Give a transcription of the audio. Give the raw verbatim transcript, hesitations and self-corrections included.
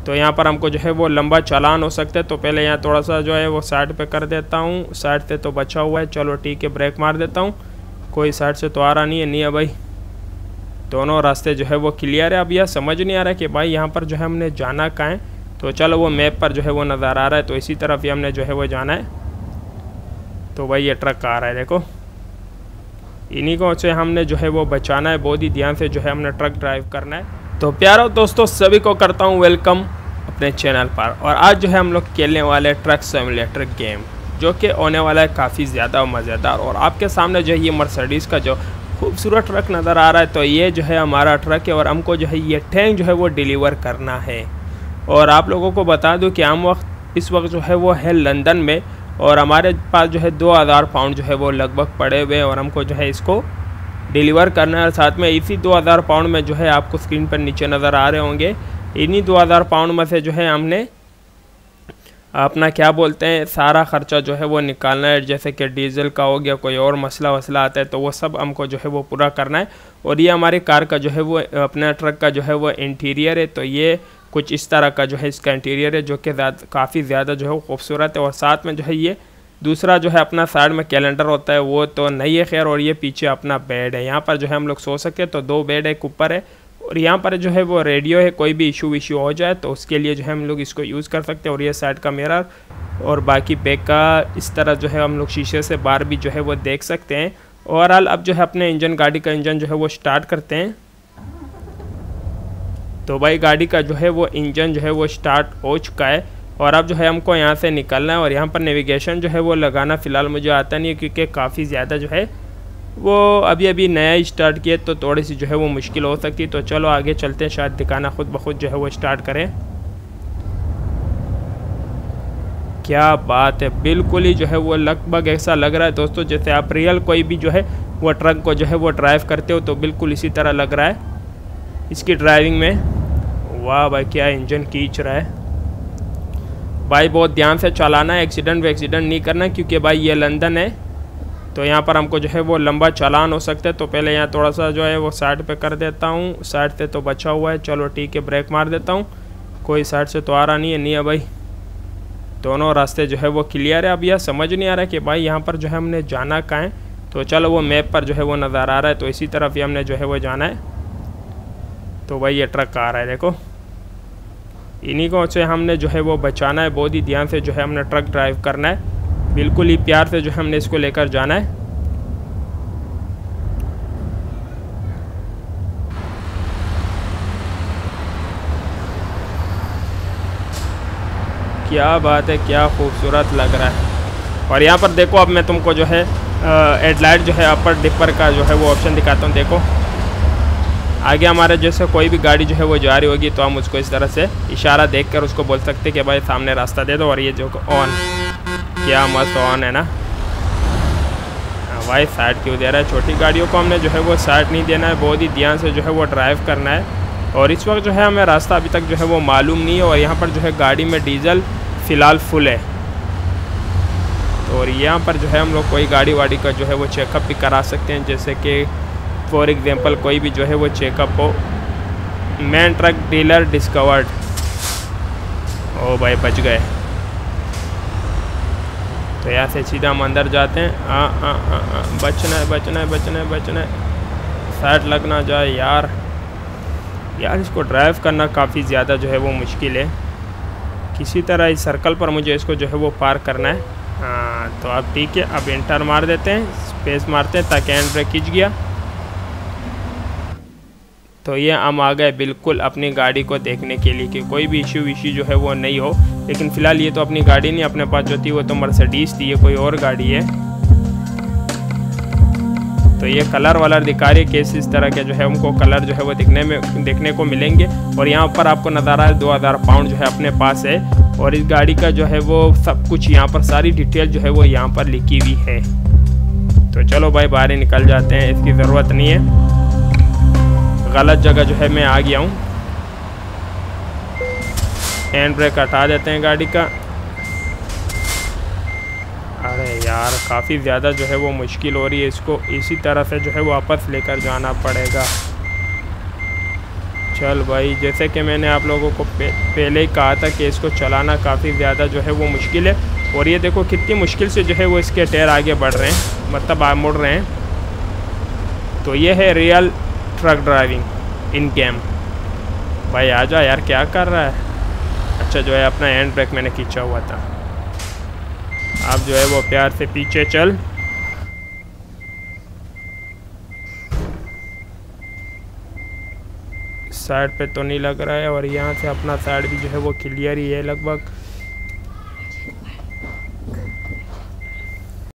तो यहाँ पर हमको जो है वो लंबा चालान हो सकता है। तो पहले यहाँ थोड़ा सा जो है वो साइड पे कर देता हूँ, साइड से तो बचा हुआ है। चलो ठीक है, ब्रेक मार देता हूँ, कोई साइड से तो आ रहा नहीं है। नहीं है भाई, दोनों रास्ते जो है वो क्लियर है। अब यह समझ नहीं आ रहा है कि भाई यहाँ पर जो है हमने जाना कहाँ है। तो चलो वो मैप पर जो है वो नज़र आ रहा है, तो इसी तरफ ही हमने जो है वो जाना है। तो भाई ये ट्रक आ रहा है, देखो इन्हीं को से हमने जो है वो बचाना है। बहुत ही ध्यान से जो है हमने ट्रक ड्राइव करना है। तो प्यारो दोस्तों, सभी को करता हूँ वेलकम अपने चैनल पर। और आज जो है हम लोग खेलने वाले ट्रक सिमुलेटर गेम, जो कि होने वाला है काफ़ी ज़्यादा मज़ेदार। और आपके सामने जो है ये मर्सिडीज़ का जो खूबसूरत ट्रक नज़र आ रहा है, तो ये जो है हमारा ट्रक है और हमको जो है ये टैंक जो है वो डिलीवर करना है। और आप लोगों को बता दूं कि हम वक्त इस वक्त जो है वो है लंदन में, और हमारे पास जो है दो हज़ार पाउंड जो है वो लगभग पड़े हुए हैं और हमको जो है इसको डिलीवर करना है। साथ में इसी दो हज़ार पाउंड में जो है आपको स्क्रीन पर नीचे नज़र आ रहे होंगे, इन्हीं दो हज़ार पाउंड में से जो है हमने अपना क्या बोलते हैं सारा ख़र्चा जो है वो निकालना है। जैसे कि डीजल का हो गया, कोई और मसला वसला आता है तो वो सब हमको जो है वो पूरा करना है। और ये हमारी कार का जो है वो अपना ट्रक का जो है वो इंटीरियर है। तो ये कुछ इस तरह का जो है इसका इंटीरियर है, जो कि काफ़ी ज़्यादा जो है खूबसूरत है। और साथ में जो है ये दूसरा जो है अपना साइड में कैलेंडर होता है वो तो नहीं है खैर। और ये पीछे अपना बेड है, यहाँ पर जो है हम लोग सो सकते हैं। तो दो बेड है, एक ऊपर है और यहाँ पर जो है वो रेडियो है, कोई भी इशू विशू हो जाए तो उसके लिए जो है हम लोग इसको यूज़ कर सकते हैं। और ये साइड का मिरर और बाकी बैक का इस तरह जो है हम लोग शीशे से बाहर भी जो है वो देख सकते हैं। ओवरऑल अब जो है अपने इंजन गाड़ी का इंजन जो है वो स्टार्ट करते हैं। तो भाई गाड़ी का जो है वो इंजन जो है वो स्टार्ट हो चुका है और अब जो है हमको यहाँ से निकलना है। और यहाँ पर नेविगेशन जो है वो लगाना फ़िलहाल मुझे आता नहीं है, क्योंकि काफ़ी ज़्यादा जो है वो अभी अभी नया ही स्टार्ट किया, तो थोड़ी सी जो है वो मुश्किल हो सकती है। तो चलो आगे चलते हैं, शायद दिखाना खुद ब खुद जो है वो स्टार्ट करें। क्या बात है, बिल्कुल ही जो है वो लगभग ऐसा लग रहा है दोस्तों जैसे आप रियल कोई भी जो है वो ट्रक को जो है वो ड्राइव करते हो, तो बिल्कुल इसी तरह लग रहा है इसकी ड्राइविंग में। वाह भाई, क्या इंजन खींच रहा है भाई। बहुत ध्यान से चलाना है, एक्सीडेंट वैक्सीडेंट नहीं करना, क्योंकि भाई ये लंदन है तो यहाँ पर हमको जो है वो लंबा चालान हो सकता है। तो पहले यहाँ थोड़ा सा जो है वो साइड पे कर देता हूँ, साइड से तो बचा हुआ है। चलो ठीक है, ब्रेक मार देता हूँ, कोई साइड से तो आ रहा नहीं है। नहीं है भाई, दोनों रास्ते जो है वो क्लियर है। अब यह समझ नहीं आ रहा है कि भाई यहाँ पर जो है हमने जाना कहाँ है। तो चलो वो मैप पर जो है वो नज़र आ रहा है, तो इसी तरफ ही हमने जो है वो जाना है। तो भाई ये ट्रक आ रहा है, देखो इन्हीं को से हमने जो है वो बचाना है। बहुत ही ध्यान से जो है हमने ट्रक ड्राइव करना है, बिल्कुल ही प्यार से जो है हमने इसको लेकर जाना है। क्या बात है, क्या खूबसूरत लग रहा है। और यहाँ पर देखो, अब मैं तुमको जो है हेडलाइट जो है अपर डिपर का जो है वो ऑप्शन दिखाता हूँ। देखो आगे हमारे जैसे कोई भी गाड़ी जो है वो जा रही होगी तो हम उसको इस तरह से इशारा देखकर उसको बोल सकते कि भाई सामने रास्ता दे दो। और ये जो ऑन, क्या मस्त ऑन है ना भाई। साइड क्यों दे रहा है, छोटी गाड़ियों को हमने जो है वो साइड नहीं देना है, बहुत ही ध्यान से जो है वो ड्राइव करना है। और इस वक्त जो है हमें रास्ता अभी तक जो है वो मालूम नहीं है। और यहाँ पर जो है गाड़ी में डीजल फ़िलहाल फुल है। और यहाँ पर जो है हम लोग कोई गाड़ी वाड़ी का जो है वो चेकअप भी करा सकते हैं, जैसे कि फॉर एग्जांपल कोई भी जो है वो चेकअप हो। Man truck dealer discovered. ओ भाई बच गए। तो यहाँ से सीधा हम अंदर जाते हैं। आ, आ, आ, आ, बचना है बचना है बचना है बचना है, साइड लग ना जाए यार। यार इसको ड्राइव करना काफ़ी ज़्यादा जो है वो मुश्किल है। किसी तरह इस सर्कल पर मुझे इसको जो है वो पार करना है। हाँ तो अब ठीक है, अब एंटर मार देते हैं, स्पेस मारते हैं ताकि हैंड ब्रेक खींच गया। तो ये हम आ गए बिल्कुल अपनी गाड़ी को देखने के लिए कि कोई भी इशू विशू जो है वो नहीं हो। लेकिन फ़िलहाल ये तो अपनी गाड़ी नहीं, अपने पास जो थी वो तो मर्सिडीज़ थी, ये कोई और गाड़ी है। तो ये कलर वालर दिखा रही है, केस इस तरह के जो है उनको कलर जो है वो दिखने में देखने को मिलेंगे। और यहाँ पर आपको नज़ारा है दो हज़ार पाउंड जो है अपने पास है। और इस गाड़ी का जो है वो सब कुछ यहाँ पर सारी डिटेल जो है वो यहाँ पर लिखी हुई है। तो चलो भाई बाहर ही निकल जाते हैं, इसकी ज़रूरत नहीं है। गलत जगह जो है मैं आ गया हूँ। हैंड ब्रेक हटा देते हैं गाड़ी का। अरे यार काफ़ी ज़्यादा जो है वो मुश्किल हो रही है, इसको इसी तरह से जो है वापस लेकर जाना पड़ेगा। चल भाई, जैसे कि मैंने आप लोगों को पहले ही कहा था कि इसको चलाना काफ़ी ज़्यादा जो है वो मुश्किल है। और ये देखो कितनी मुश्किल से जो है वो इसके टायर आगे बढ़ रहे हैं, मतलब आ मुड़ रहे हैं। तो ये है real truck driving in game. भाई आ जा यार, क्या कर रहा है। अच्छा जो है अपना हैंड ब्रेक मैंने खींचा हुआ था। आप जो है वो प्यार से पीछे चल। साइड पे तो नहीं लग रहा है, और यहाँ से अपना साइड भी जो है वो क्लियर ही है लगभग।